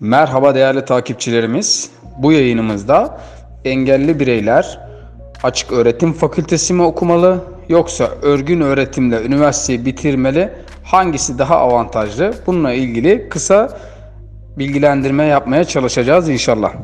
Merhaba değerli takipçilerimiz. Bu yayınımızda engelli bireyler açık öğretim fakültesi mi okumalı yoksa örgün öğretimle üniversiteyi bitirmeli? Hangisi daha avantajlı? Bununla ilgili kısa bilgilendirme yapmaya çalışacağız inşallah.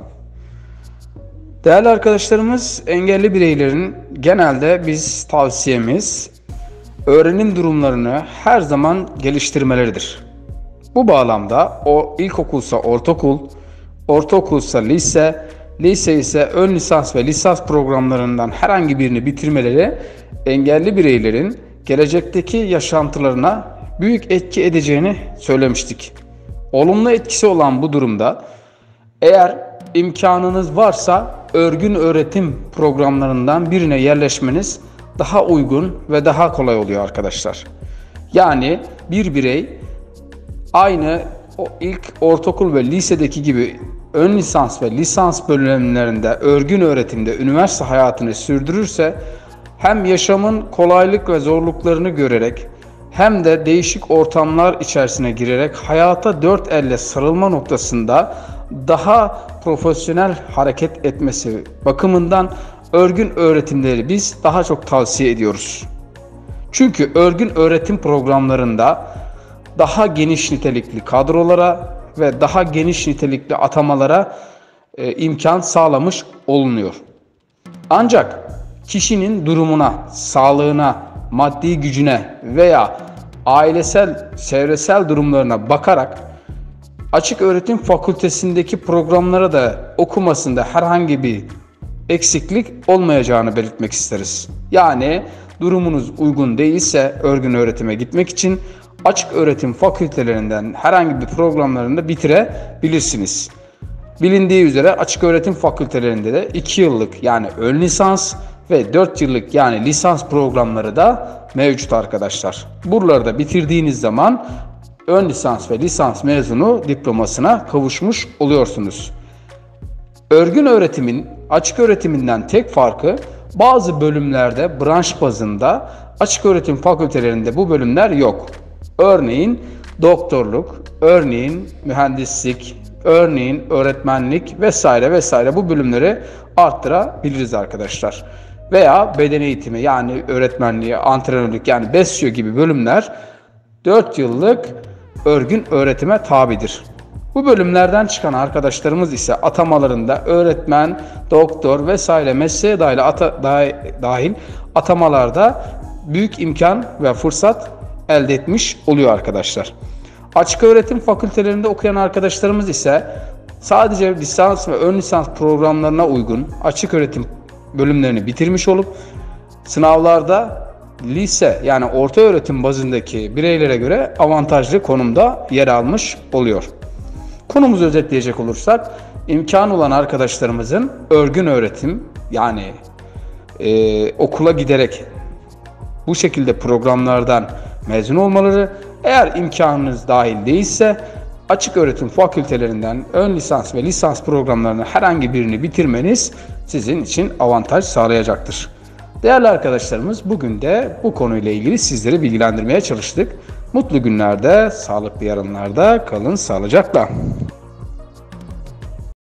Değerli arkadaşlarımız, engelli bireylerin genelde tavsiyemiz öğrenim durumlarını her zaman geliştirmeleridir. Bu bağlamda o ilkokulsa ortaokul, ortaokulsa lise, lise ise ön lisans ve lisans programlarından herhangi birini bitirmeleri engelli bireylerin gelecekteki yaşantılarına büyük etki edeceğini söylemiştik. Olumlu etkisi olan bu durumda eğer imkanınız varsa örgün öğretim programlarından birine yerleşmeniz daha uygun ve daha kolay oluyor arkadaşlar. Yani bir birey aynı o ilk ortaokul ve lisedeki gibi ön lisans ve lisans bölümlerinde örgün öğretimde üniversite hayatını sürdürürse hem yaşamın kolaylık ve zorluklarını görerek hem de değişik ortamlar içerisine girerek hayata dört elle sarılma noktasında daha profesyonel hareket etmesi bakımından örgün öğretimleri biz daha çok tavsiye ediyoruz. Çünkü örgün öğretim programlarında daha geniş nitelikli kadrolara ve daha geniş nitelikli atamalara imkan sağlamış olunuyor. Ancak kişinin durumuna, sağlığına, maddi gücüne veya ailesel, çevresel durumlarına bakarak açık öğretim fakültesindeki programlara da okumasında herhangi bir eksiklik olmayacağını belirtmek isteriz. Yani durumunuz uygun değilse örgün öğretime gitmek için açık öğretim fakültelerinden herhangi bir programlarını bitirebilirsiniz. Bilindiği üzere açık öğretim fakültelerinde de 2 yıllık yani ön lisans ve 4 yıllık yani lisans programları da mevcut arkadaşlar. Buraları da bitirdiğiniz zaman ön lisans ve lisans mezunu diplomasına kavuşmuş oluyorsunuz. Örgün öğretimin açık öğretiminden tek farkı bazı bölümlerde branş bazında açık öğretim fakültelerinde bu bölümler yok. Örneğin doktorluk, örneğin mühendislik, örneğin öğretmenlik vesaire vesaire bu bölümleri arttırabiliriz arkadaşlar. Veya beden eğitimi yani öğretmenliği, antrenörlük yani BESYO gibi bölümler 4 yıllık örgün öğretime tabidir. Bu bölümlerden çıkan arkadaşlarımız ise atamalarında öğretmen, doktor vesaire mesleğe dahil atamalarda büyük imkan ve fırsat elde etmiş oluyor arkadaşlar. Açık öğretim fakültelerinde okuyan arkadaşlarımız ise sadece lisans ve ön lisans programlarına uygun açık öğretim bölümlerini bitirmiş olup sınavlarda lise yani orta öğretim bazındaki bireylere göre avantajlı konumda yer almış oluyor. Konumuzu özetleyecek olursak imkan olan arkadaşlarımızın örgün öğretim yani okula giderek bu şekilde programlardan mezun olmaları, eğer imkanınız dahil değilse açık öğretim fakültelerinden ön lisans ve lisans programlarını herhangi birini bitirmeniz sizin için avantaj sağlayacaktır. Değerli arkadaşlarımız, bugün de bu konuyla ilgili sizleri bilgilendirmeye çalıştık. Mutlu günlerde, sağlıklı yarınlarda kalın sağlıcakla.